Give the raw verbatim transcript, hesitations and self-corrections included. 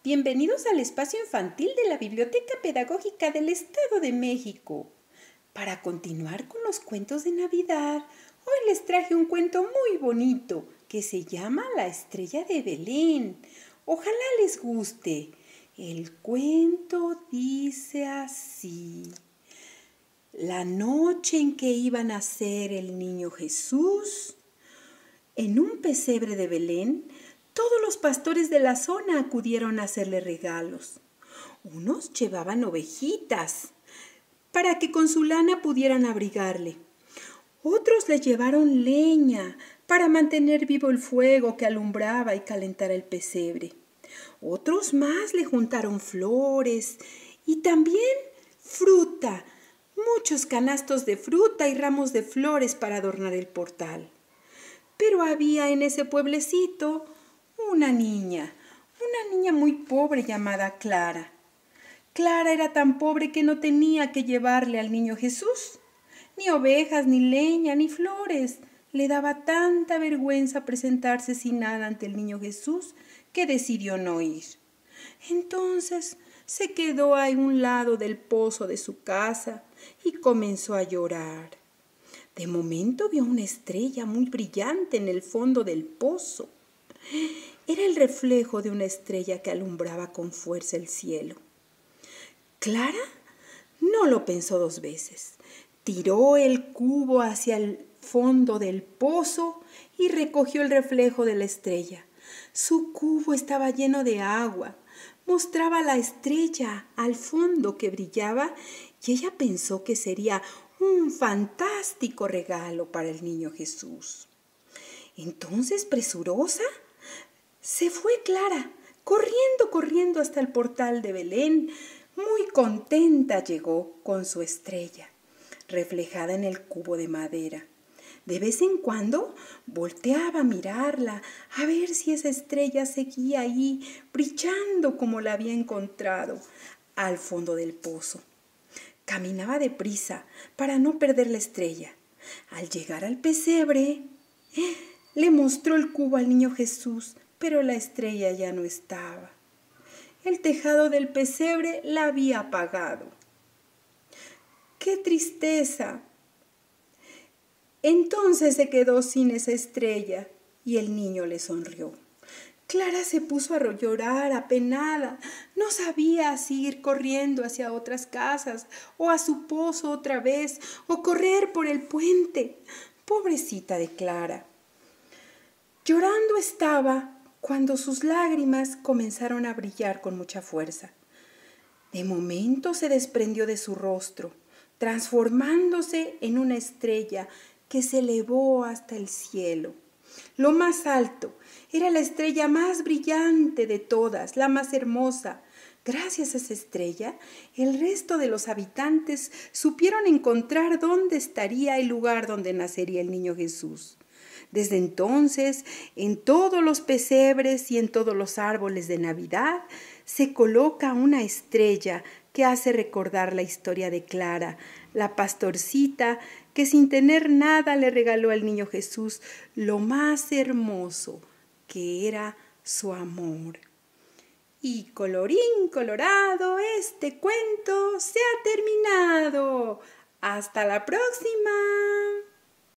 Bienvenidos al espacio infantil de la Biblioteca Pedagógica del Estado de México. Para continuar con los cuentos de Navidad, hoy les traje un cuento muy bonito que se llama La Estrella de Belén. Ojalá les guste. El cuento dice así: la noche en que iba a nacer el niño Jesús, en un pesebre de Belén, todos los pastores de la zona acudieron a hacerle regalos. Unos llevaban ovejitas para que con su lana pudieran abrigarle. Otros le llevaron leña para mantener vivo el fuego que alumbraba y calentara el pesebre. Otros más le juntaron flores y también fruta, muchos canastos de fruta y ramos de flores para adornar el portal. Pero había en ese pueblecito una niña, una niña muy pobre llamada Clara. Clara era tan pobre que no tenía que llevarle al niño Jesús, ni ovejas, ni leña, ni flores. Le daba tanta vergüenza presentarse sin nada ante el niño Jesús que decidió no ir. Entonces se quedó a un lado del pozo de su casa y comenzó a llorar. De momento vio una estrella muy brillante en el fondo del pozo. Era el reflejo de una estrella que alumbraba con fuerza el cielo. Clara no lo pensó dos veces. Tiró el cubo hacia el fondo del pozo y recogió el reflejo de la estrella. Su cubo estaba lleno de agua. Mostraba la estrella al fondo que brillaba y ella pensó que sería un fantástico regalo para el niño Jesús. Entonces, presurosa, se fue Clara, corriendo, corriendo hasta el portal de Belén. Muy contenta llegó con su estrella, reflejada en el cubo de madera. De vez en cuando volteaba a mirarla, a ver si esa estrella seguía ahí, brillando como la había encontrado al fondo del pozo. Caminaba deprisa para no perder la estrella. Al llegar al pesebre, le mostró el cubo al niño Jesús, pero la estrella ya no estaba. El tejado del pesebre la había apagado. ¡Qué tristeza! Entonces se quedó sin esa estrella y el niño le sonrió. Clara se puso a llorar apenada. No sabía si ir corriendo hacia otras casas o a su pozo otra vez o correr por el puente. Pobrecita de Clara. Llorando estaba cuando sus lágrimas comenzaron a brillar con mucha fuerza. De momento se desprendió de su rostro, transformándose en una estrella que se elevó hasta el cielo. Lo más alto, era la estrella más brillante de todas, la más hermosa. Gracias a esa estrella, el resto de los habitantes supieron encontrar dónde estaría el lugar donde nacería el niño Jesús. Desde entonces, en todos los pesebres y en todos los árboles de Navidad, se coloca una estrella que hace recordar la historia de Clara, la pastorcita que sin tener nada le regaló al niño Jesús lo más hermoso, que era su amor. Y colorín colorado, este cuento se ha terminado. ¡Hasta la próxima!